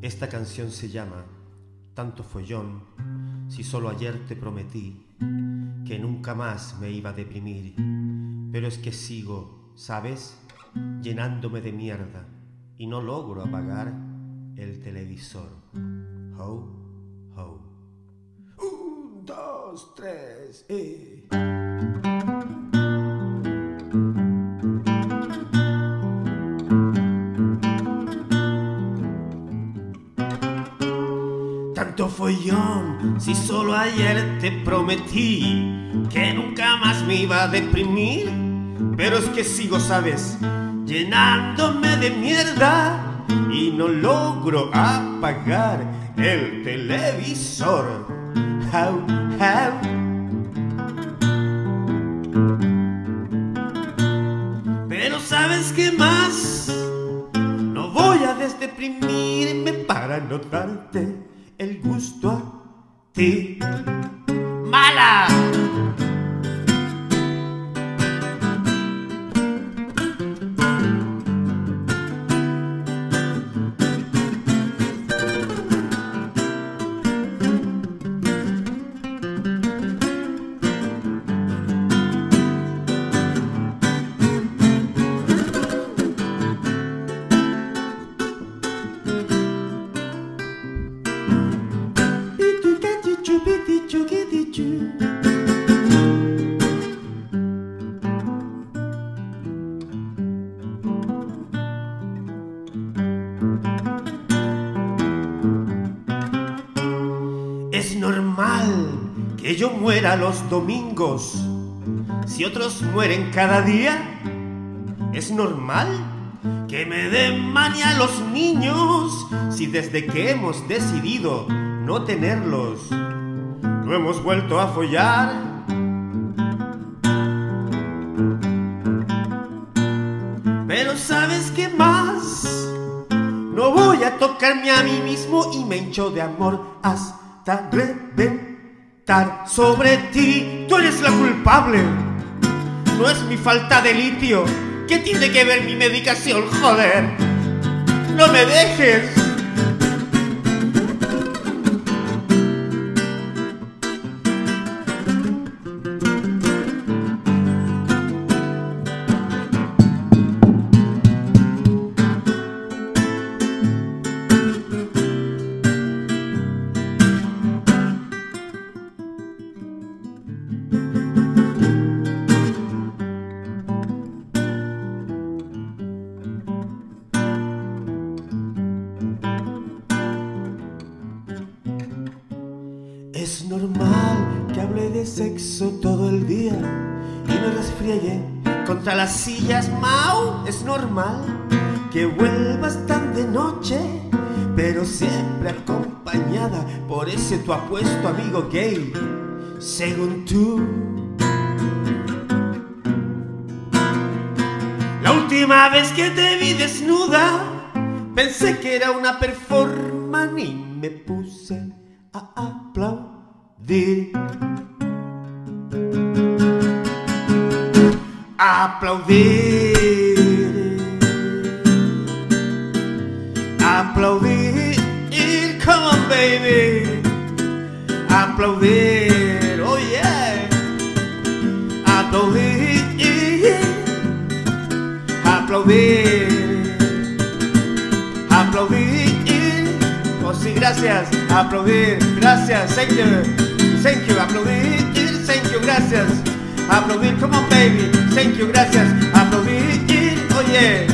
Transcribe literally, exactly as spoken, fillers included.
Esta canción se llama Tanto follón, si solo ayer te prometí que nunca más me iba a deprimir, pero es que sigo, ¿sabes?, llenándome de mierda y no logro apagar el televisor. Ho, ho. Un, dos, tres, y... Tanto follón, si solo ayer te prometí que nunca más me iba a deprimir, pero es que sigo, ¿sabes?, llenándome de mierda y no logro apagar el televisor. How, how. Pero ¿sabes qué más? No voy a desdeprimirme para no darte el gusto a ti. ¡Mala! Es normal que yo muera los domingos si otros mueren cada día. Es normal que me den manía los niños si desde que hemos decidido no tenerlos no hemos vuelto a follar. Pero ¿sabes qué más? No voy a tocarme a mí mismo y me hincho de amor hasta reventar sobre ti. Tú eres la culpable, no es mi falta de litio. ¿Qué tiene que ver mi medicación? Joder, no me dejes. Es normal que hable de sexo todo el día y me resfriegue contra las sillas, Mau. Es normal que vuelvas tan de noche, pero siempre acompañada por ese tu apuesto amigo gay, según tú. La última vez que te vi desnuda pensé que era una performance y me puse a aplaudir. Aplaudir. Aplaudir. Come on, baby. Aplaudir. Oh, yeah. Aplaudir. Aplaudir. Aplaudir. Oh, sí, gracias. Aplaudir. Gracias. Thank you. Thank you. Aplaudir. Thank you. Gracias. Aplaudir. Come on, baby. Thank you. Gracias. Aplaudir. Oh, yeah.